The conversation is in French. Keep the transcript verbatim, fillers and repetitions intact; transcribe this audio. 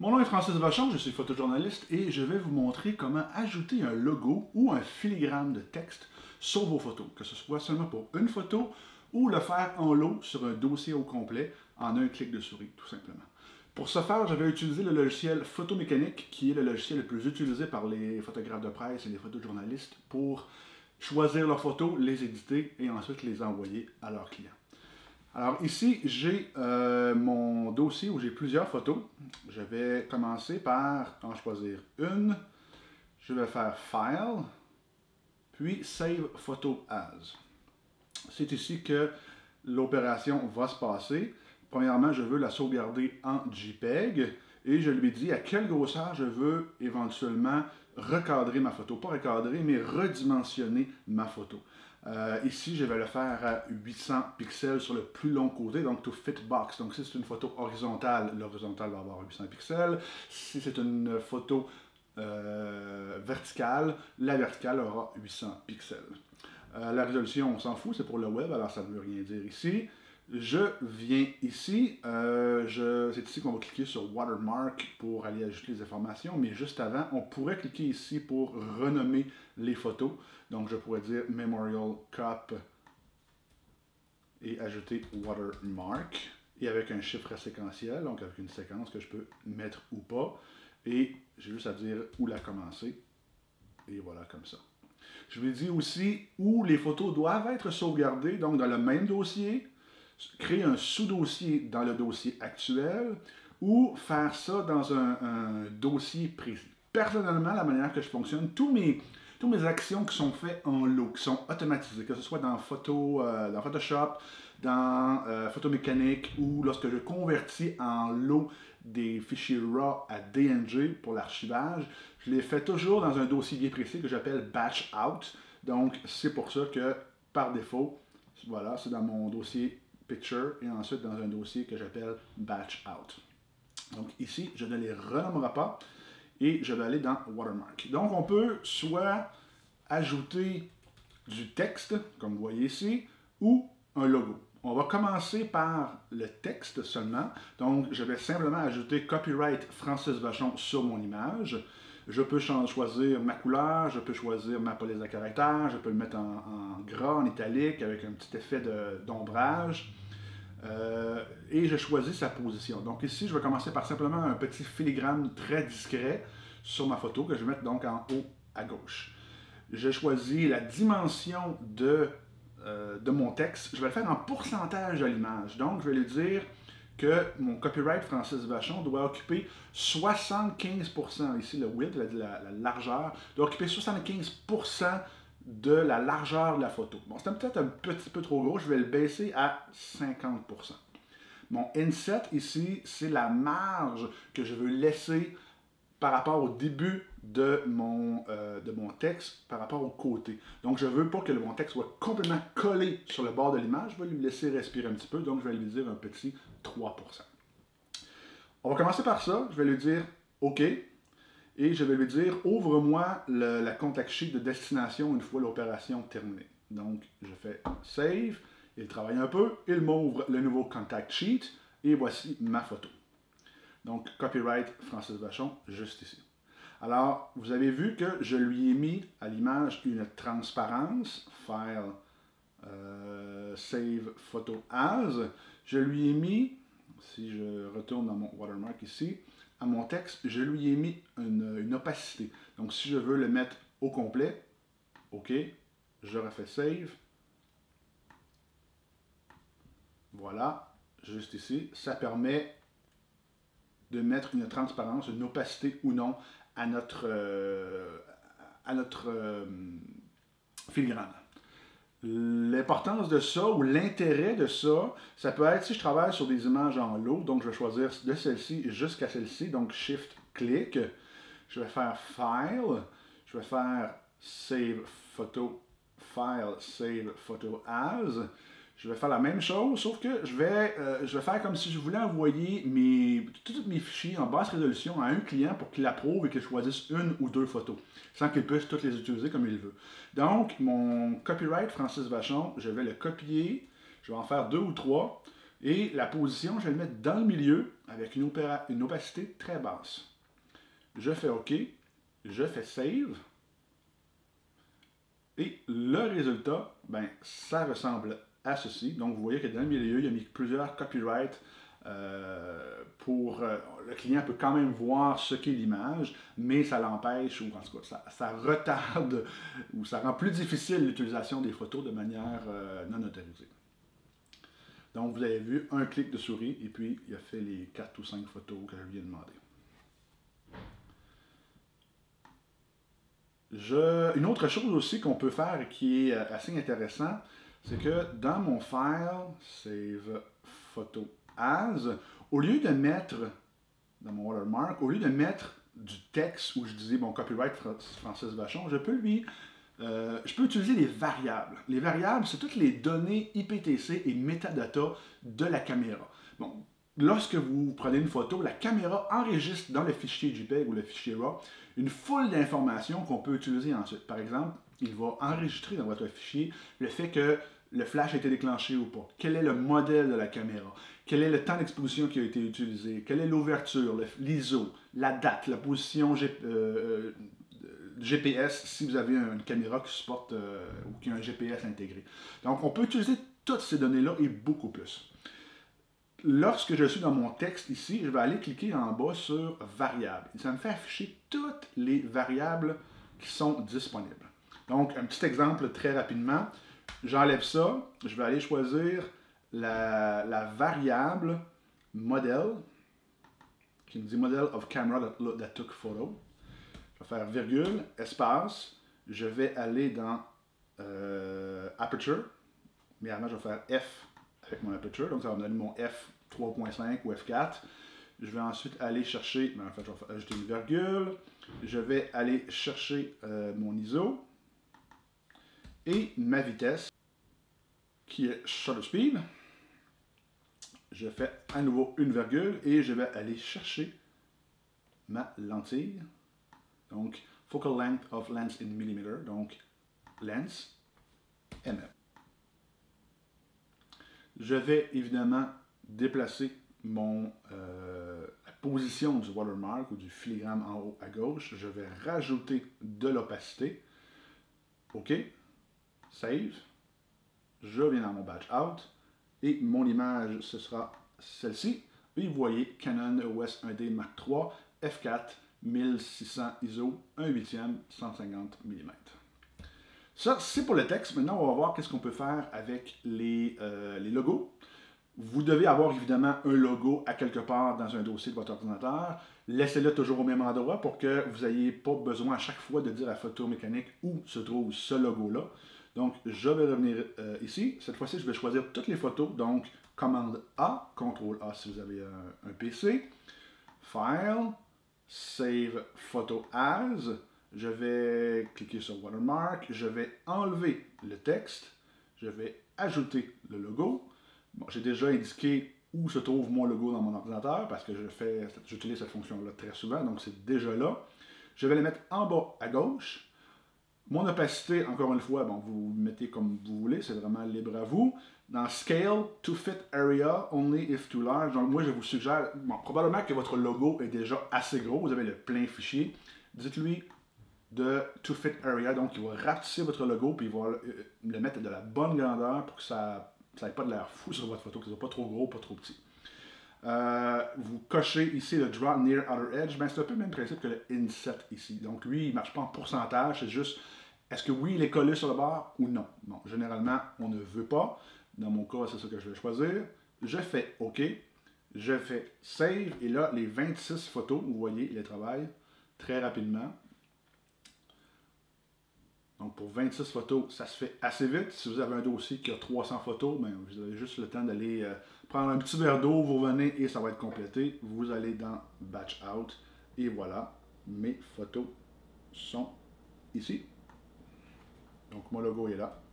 Mon nom est Francis Vachon, je suis photojournaliste et je vais vous montrer comment ajouter un logo ou un filigrane de texte sur vos photos, que ce soit seulement pour une photo ou le faire en lot sur un dossier au complet en un clic de souris, tout simplement. Pour ce faire, je vais utiliser le logiciel Photomécanique, qui est le logiciel le plus utilisé par les photographes de presse et les photojournalistes pour choisir leurs photos, les éditer et ensuite les envoyer à leurs clients. Alors ici, j'ai euh, mon dossier où j'ai plusieurs photos. Je vais commencer par en choisir une. Je vais faire File, puis Save Photo As. C'est ici que l'opération va se passer. Premièrement, je veux la sauvegarder en JPEG et je lui dis à quelle grosseur je veux éventuellement recadrer ma photo. Pas recadrer, mais redimensionner ma photo. Euh, ici, je vais le faire à huit cents pixels sur le plus long côté, donc to fit box. Donc si c'est une photo horizontale, l'horizontale va avoir huit cents pixels. Si c'est une photo euh, verticale, la verticale aura huit cents pixels. Euh, la résolution, on s'en fout, c'est pour le web, alors ça ne veut rien dire ici. Je viens ici, euh, je, c'est ici qu'on va cliquer sur Watermark pour aller ajouter les informations, mais juste avant, on pourrait cliquer ici pour renommer les photos. Donc je pourrais dire Memorial Cup et ajouter Watermark, et avec un chiffre séquentiel, donc avec une séquence que je peux mettre ou pas, et j'ai juste à dire où la commencer, et voilà comme ça. Je lui dis aussi où les photos doivent être sauvegardées, donc dans le même dossier, créer un sous-dossier dans le dossier actuel ou faire ça dans un, un dossier précis. Personnellement, la manière que je fonctionne, tous mes, tous mes actions qui sont faites en lot, qui sont automatisées, que ce soit dans, photo, euh, dans Photoshop, dans euh, Photomécanique ou lorsque je convertis en lot des fichiers RAW à D N G pour l'archivage, je les fais toujours dans un dossier bien précis que j'appelle Batch Out. Donc, c'est pour ça que, par défaut, voilà, c'est dans mon dossier Picture et ensuite dans un dossier que j'appelle Batch Out. Donc ici, je ne les renommerai pas et je vais aller dans Watermark. Donc on peut soit ajouter du texte, comme vous voyez ici, ou un logo. On va commencer par le texte seulement. Donc je vais simplement ajouter Copyright Francis Vachon sur mon image. Je peux choisir ma couleur, je peux choisir ma police de caractère, je peux le mettre en, en gras, en italique, avec un petit effet d'ombrage. Euh, et je choisis sa position. Donc ici, je vais commencer par simplement un petit filigrane très discret sur ma photo que je vais mettre donc en haut à gauche. Je choisis la dimension de, euh, de mon texte. Je vais le faire en pourcentage de l'image. Donc je vais lui dire que mon copyright Francis Vachon doit occuper soixante-quinze pour cent, ici le width, la, la, la largeur, doit occuper soixante-quinze pour cent de la largeur de la photo. Bon, c'est peut-être un petit peu trop gros, je vais le baisser à cinquante pour cent. Mon inset ici, c'est la marge que je veux laisser par rapport au début de mon, euh, de mon texte, par rapport au côté. Donc, je ne veux pas que mon texte soit complètement collé sur le bord de l'image, je vais lui laisser respirer un petit peu, donc je vais lui dire un petit trois pour cent. On va commencer par ça, je vais lui dire OK, et je vais lui dire ouvre-moi la contact sheet de destination une fois l'opération terminée. Donc, je fais Save, il travaille un peu, il m'ouvre le nouveau contact sheet, et voici ma photo. Donc, copyright Francis Vachon, juste ici. Alors, vous avez vu que je lui ai mis à l'image une transparence, File, euh, Save Photo As. Je lui ai mis, si je retourne dans mon watermark ici, à mon texte, je lui ai mis une, une opacité. Donc, si je veux le mettre au complet, OK, je refais Save. Voilà, juste ici. Ça permet de mettre une transparence, une opacité ou non à notre, euh, à notre euh, filigrane. L'importance de ça ou l'intérêt de ça, ça peut être si je travaille sur des images en lot, donc je vais choisir de celle-ci jusqu'à celle-ci, donc Shift-clic, je vais faire File, je vais faire Save Photo, File, Save Photo As. Je vais faire la même chose, sauf que je vais, euh, je vais faire comme si je voulais envoyer mes, tous mes fichiers en basse résolution à un client pour qu'il approuve et qu'il choisisse une ou deux photos, sans qu'il puisse toutes les utiliser comme il veut. Donc, mon copyright Francis Vachon, je vais le copier, je vais en faire deux ou trois, Et la position, je vais le mettre dans le milieu avec une, opéra, une opacité très basse. Je fais OK, je fais Save. Et le résultat, ben, ça ressemble à ceci. Donc, vous voyez que dans le milieu, il a mis plusieurs copyrights euh, pour... Euh, le client peut quand même voir ce qu'est l'image, mais ça l'empêche, ou en tout cas, ça, ça retarde, ou ça rend plus difficile l'utilisation des photos de manière euh, non autorisée. Donc, vous avez vu un clic de souris, et puis il a fait les quatre ou cinq photos que je lui ai demandé. Je, une autre chose aussi qu'on peut faire qui est assez intéressant, c'est que dans mon file, Save Photo As, au lieu de mettre, dans mon watermark, au lieu de mettre du texte où je disais mon copyright Francis Vachon, je peux lui, euh, je peux utiliser les variables. Les variables, c'est toutes les données I P T C et metadata de la caméra. Bon, lorsque vous prenez une photo, la caméra enregistre dans le fichier JPEG ou le fichier RAW une foule d'informations qu'on peut utiliser ensuite. Par exemple, il va enregistrer dans votre fichier le fait que le flash a été déclenché ou pas, quel est le modèle de la caméra, quel est le temps d'exposition qui a été utilisé, quelle est l'ouverture, l'I S O, la date, la position G, euh, G P S si vous avez une caméra qui supporte euh, ou qui a un G P S intégré. Donc, on peut utiliser toutes ces données-là et beaucoup plus. Lorsque je suis dans mon texte ici, je vais aller cliquer en bas sur variables. Et ça me fait afficher toutes les variables qui sont disponibles. Donc, un petit exemple très rapidement. J'enlève ça. Je vais aller choisir la, la variable model, qui me dit model of camera that, that took photo. Je vais faire virgule, espace. Je vais aller dans euh, aperture. Mais avant, je vais faire F avec mon aperture, donc ça va me donner mon F trois point cinq ou F quatre. Je vais ensuite aller chercher, ben en fait je vais ajouter une virgule, je vais aller chercher euh, mon I S O et ma vitesse qui est shutter speed. Je fais à nouveau une virgule et je vais aller chercher ma lentille, donc focal length of lens in millimeter, donc lens M M. Je vais évidemment déplacer mon, euh, la position du watermark ou du filigrane en haut à gauche. Je vais rajouter de l'opacité. OK. Save. Je viens dans mon batch out. Et mon image, ce sera celle-ci. Et vous voyez Canon E O S un D Mark trois, F quatre, mille six cents I S O, un huitième, cent cinquante millimètres. Ça, c'est pour le texte. Maintenant, on va voir qu'est-ce qu'on peut faire avec les, euh, les logos. Vous devez avoir évidemment un logo à quelque part dans un dossier de votre ordinateur. Laissez-le toujours au même endroit pour que vous n'ayez pas besoin à chaque fois de dire à Photo Mécanique où se trouve ce logo-là. Donc, je vais revenir euh, ici. Cette fois-ci, je vais choisir toutes les photos. Donc, commande A, contrôle A si vous avez un, un P C. File, Save Photo As. Je vais cliquer sur Watermark, je vais enlever le texte, je vais ajouter le logo. Bon, j'ai déjà indiqué où se trouve mon logo dans mon ordinateur parce que je fais, j'utilise cette fonction-là très souvent, donc c'est déjà là. Je vais les mettre en bas à gauche. Mon opacité, encore une fois, bon, vous mettez comme vous voulez, c'est vraiment libre à vous. Dans Scale, to fit area, only if too large. Donc moi, je vous suggère, bon, probablement que votre logo est déjà assez gros, vous avez le plein fichier. Dites-lui de To Fit Area, donc il va rapetisser votre logo puis il va le, le mettre de la bonne grandeur pour que ça n'ait pas de l'air fou sur votre photo, que ce soit pas trop gros, pas trop petit. Euh, vous cochez ici le Draw Near Outer Edge, ben c'est un peu le même principe que le Inset ici. Donc lui, il ne marche pas en pourcentage, c'est juste est-ce que oui, il est collé sur le bord ou non. Bon, généralement, on ne veut pas. Dans mon cas, c'est ça que je vais choisir. Je fais OK, je fais Save, et là, les vingt-six photos, vous voyez, il les travaille très rapidement. Donc, pour vingt-six photos, ça se fait assez vite. Si vous avez un dossier qui a trois cents photos, ben, vous avez juste le temps d'aller euh, prendre un petit verre d'eau, vous revenez et ça va être complété. Vous allez dans Batch Out et voilà, mes photos sont ici. Donc, mon logo est là.